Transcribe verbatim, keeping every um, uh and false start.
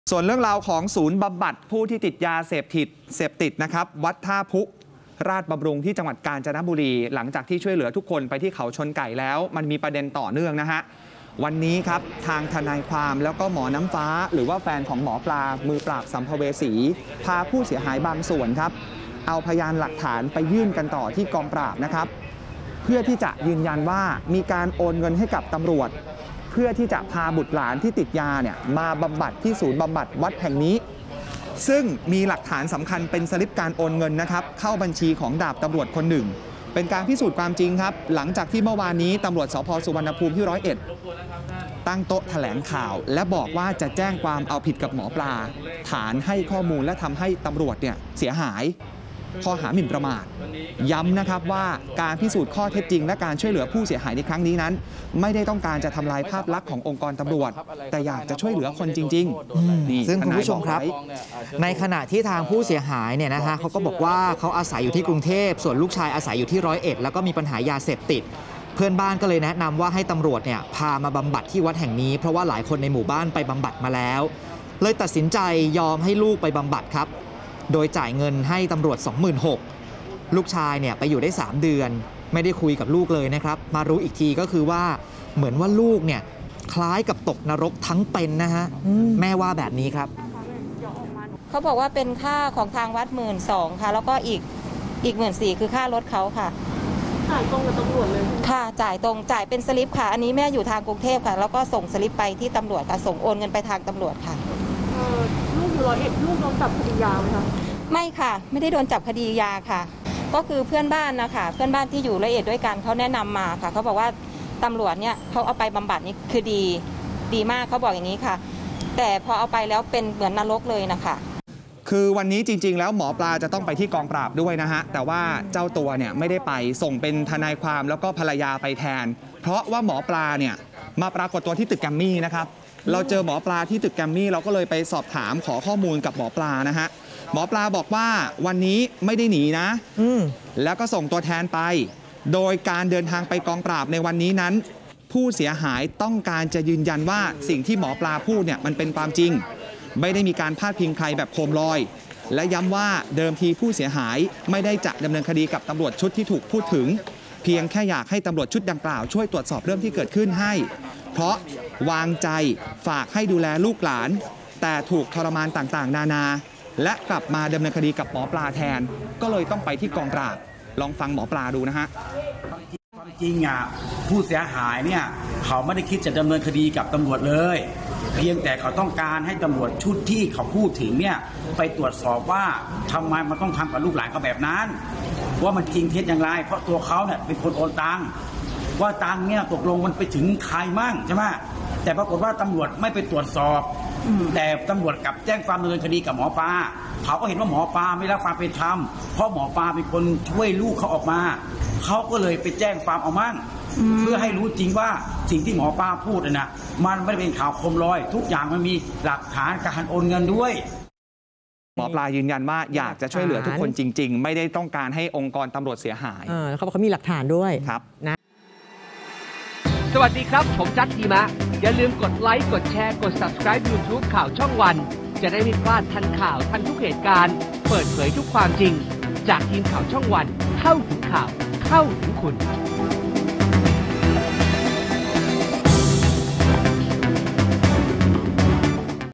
ส่วนเรื่องราวของศูนย์บำบัดผู้ที่ติดยาเสพติดเสพติดนะครับวัดท่าพุราชบำรุงที่จังหวัดกาญจนบุรีหลังจากที่ช่วยเหลือทุกคนไปที่เขาชนไก่แล้วมันมีประเด็นต่อเนื่องนะฮะวันนี้ครับทางทนายความแล้วก็หมอน้ำฟ้าหรือว่าแฟนของหมอปลามือปราบสัมภเวสีพาผู้เสียหายบางส่วนครับเอาพยานหลักฐานไปยื่นกันต่อที่กองปราบนะครับเพื่อที่จะยืนยันว่ามีการโอนเงินให้กับตำรวจเพื่อที่จะพาบุตรหลานที่ติดยาเนี่ยมาบำบัดที่ศูนย์บำบัดวัดแห่งนี้ซึ่งมีหลักฐานสำคัญเป็นสลิปการโอนเงินนะครับเข้าบัญชีของดาบตำรวจคนหนึ่งเป็นการพิสูจน์ความจริงครับหลังจากที่เมื่อวานนี้ตำรวจสภ.สุวรรณภูมิที่ร้อยเอ็ดตั้งโต๊ะแถลงข่าวและบอกว่าจะแจ้งความเอาผิดกับหมอปลาฐานให้ข้อมูลและทำให้ตำรวจเนี่ยเสียหายข้อหาหมิ่นประมาทย้ำนะครับว่าการพิสูจน์ข้อเท็จจริงและการช่วยเหลือผู้เสียหายในครั้งนี้นั้นไม่ได้ต้องการจะทำลายภาพลักษณ์ขององค์กรตำรวจแต่อยากจะช่วยเหลือคนจริงๆซึ่งคุณผู้ชมครับในขณะที่ทางผู้เสียหายเนี่ยนะฮะเขาก็บอกว่าเขาอาศัยอยู่ที่กรุงเทพส่วนลูกชายอาศัยอยู่ที่ร้อยเอ็ดแล้วก็มีปัญหายาเสพติดเพื่อนบ้านก็เลยแนะนำว่าให้ตำรวจเนี่ยพามาบำบัดที่วัดแห่งนี้เพราะว่าหลายคนในหมู่บ้านไปบำบัดมาแล้วเลยตัดสินใจยอมให้ลูกไปบำบัดครับโดยจ่ายเงินให้ตำรวจ สองหมื่นหกพัน ลูกชายเนี่ยไปอยู่ได้สามเดือนไม่ได้คุยกับลูกเลยนะครับมารู้อีกทีก็คือว่าเหมือนว่าลูกเนี่ยคล้ายกับตกนรกทั้งเป็นนะฮะแม่ว่าแบบนี้ครับเขาบอกว่าเป็นค่าของทางวัดหมื่นสองค่ะแล้วก็อีกอีกหมื่นสี่คือค่ารถเขาค่ะจ่ายตรงกับตำรวจเลยค่ะจ่ายตรงจ่ายเป็นสลิปค่ะอันนี้แม่อยู่ทางกรุงเทพค่ะแล้วก็ส่งสลิปไปที่ตำรวจค่ะส่งโอนเงินไปทางตำรวจค่ะลูกอยู่ร้อยเอ็ดลูกโดนจับคดียาไหมคะไม่ค่ะไม่ได้โดนจับคดียาค่ะก็คือเพื่อนบ้านนะคะเพื่อนบ้านที่อยู่ร้อยเอ็ดด้วยกันเขาแนะนำมาค่ะเขาบอกว่าตำรวจเนี่ยเขาเอาไปบำบัดนี่คือดีดีมากเขาบอกอย่างนี้ค่ะแต่พอเอาไปแล้วเป็นเหมือนนรกเลยนะคะคือวันนี้จริงๆแล้วหมอปลาจะต้องไปที่กองปราบด้วยนะฮะแต่ว่าเจ้าตัวเนี่ยไม่ได้ไปส่งเป็นทนายความแล้วก็ภรรยาไปแทนเพราะว่าหมอปลาเนี่ยมาปรากฏตัวที่ตึกแกรมมี่นะครับเราเจอหมอปลาที่ตึกแกรมมี่เราก็เลยไปสอบถามขอข้อมูลกับหมอปลานะฮะหมอปลาบอกว่าวันนี้ไม่ได้หนีนะแล้วก็ส่งตัวแทนไปโดยการเดินทางไปกองปราบในวันนี้นั้นผู้เสียหายต้องการจะยืนยันว่าสิ่งที่หมอปลาพูดเนี่ยมันเป็นความจริงไม่ได้มีการพาดพิงใครแบบโคมลอยและย้ำว่าเดิมทีผู้เสียหายไม่ได้จะดำเนินคดีกับตำรวจชุดที่ถูกพูดถึงเพียงแค่อยากให้ตำรวจชุดดังกล่าวช่วยตรวจสอบเรื่องที่เกิดขึ้นให้เพราะวางใจฝากให้ดูแลลูกหลานแต่ถูกทรมานต่างๆนานาและกลับมาดำเนินคดีกับหมอปลาแทนก็เลยต้องไปที่กองปราบลองฟังหมอปลาดูนะฮะความจริงอ่ะผู้เสียหายเนี่ยเขาไม่ได้คิดจะดำเนินคดีกับตำรวจเลยเพียงแต่เขาต้องการให้ตำรวจชุดที่เขาพูดถึงเนี่ยไปตรวจสอบว่าทำไมมันต้องทำกับลูกหลานเขาแบบนั้นว่ามันจริงเท็จอย่างไรเพราะตัวเขาเนี่ยเป็นคนโอนตังค์ว่าตังค์เนี่ยตกลงมันไปถึงใครมั่งใช่ไหมแต่ปรากฏว่าตำรวจไม่ไปตรวจสอบแต่ตำรวจกลับแจ้งความดำเนินคดีกับหมอปลาเขาก็เห็นว่าหมอปลาไม่รับความเป็นธรรมเพราะหมอปลาเป็นคนช่วยลูกเขาออกมาเขาก็เลยไปแจ้งความเอามั่งเพื่อให้รู้จริงว่าสิ่งที่หมอปลาพูดนะมันไม่ได้เป็นข่าวโคมลอยทุกอย่างมันมีหลักฐานการโอนเงินด้วยหมอปลายืนยันว่าอยากจะช่วยเหลือทุกคนจริงๆไม่ได้ต้องการให้องค์กรตำรวจเสียหายเขาบอกเขามีหลักฐานด้วยครับนะสวัสดีครับผมจัดทีมะอย่าลืมกดไลค์กดแชร์กด ซับสไครบ์ ยูทูบ ข่าวช่องวันจะได้ไม่พลาดทันข่าวทันทุกเหตุการณ์เปิดเผยทุกความจริงจากทีมข่าวช่องวันเข้าถึงข่าวเข้าถึงคุณ